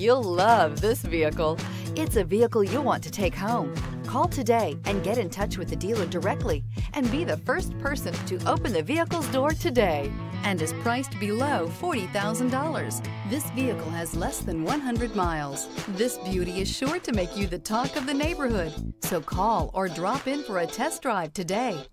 You'll love this vehicle. It's a vehicle you'll want to take home. Call today and get in touch with the dealer directly and be the first person to open the vehicle's door today, and is priced below $40,000. This vehicle has less than 100 miles. This beauty is sure to make you the talk of the neighborhood. So call or drop in for a test drive today.